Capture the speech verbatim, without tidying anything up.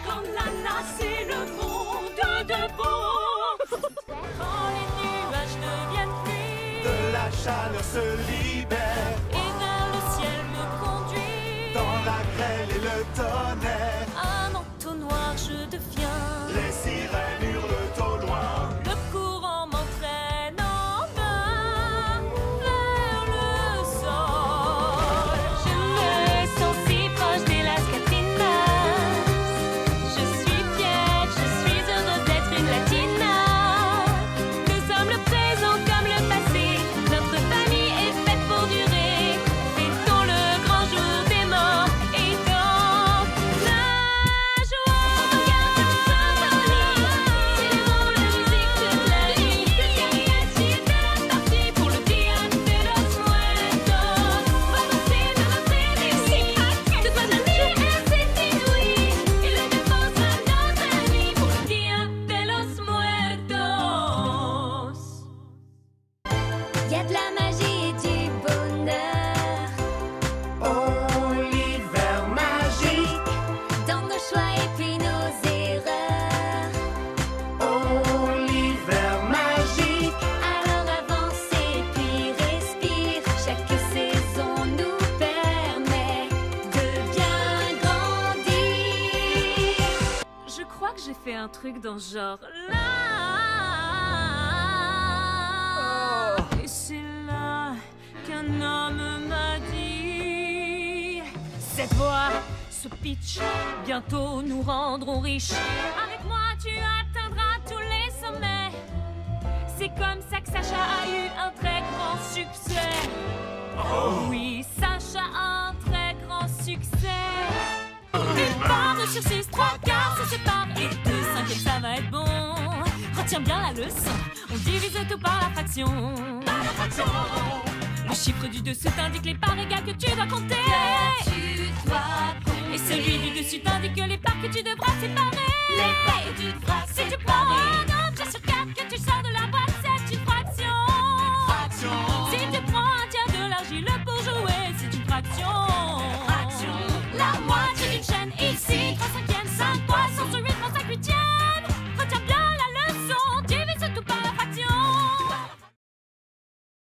comme là, là, c'est le monde de beau. Quand les nuages deviennent pluie, de la chaleur se libère, et vers le ciel me conduit. dans la grêle et le tonnerre, Un manteau noir je deviens. les sirènes hurlent au loin. Le courant m'entraîne en bas vers le sol. Je me sens si proche des Las Catrinas. Je suis fière, je suis heureuse d'être une latina. Nous sommes le présent comme le passé. Notre famille est faite pour durer. Fêtons le grand jour des morts et dans la joie. Regarde le symphonie, célébrons la musique toute la nuit. C'est parti pour le Dia de los Muertos. Avancer de notre énergie, toute ma famille est cette inouïe. Et le défense à notre ami pour le Dia de los Muertos. Y a de la magie et du bonheur Oh, l'hiver magique, dans nos choix et puis nos erreurs. oh, l'hiver magique, Alors avance et puis respire. Chaque saison nous permet de bien grandir. Je crois que j'ai fait un truc dans ce genre là. Et c'est là qu'un homme m'a dit: cette voix, ce pitch, bientôt nous rendront riches. Avec moi tu atteindras tous les sommets. C'est comme ça que Sacha a eu un très grand succès. Oui, Sacha a un très grand succès. Une barre de sur six, trois quarts se séparent. Et deux cinquièmes, ça va être bon. Retiens bien la leçon, on divise tout par la fraction. Le chiffre du dessous t'indique les parts égales que tu dois compter. Et celui du dessus t'indique les parts que tu devras séparer. Les parts que tu devras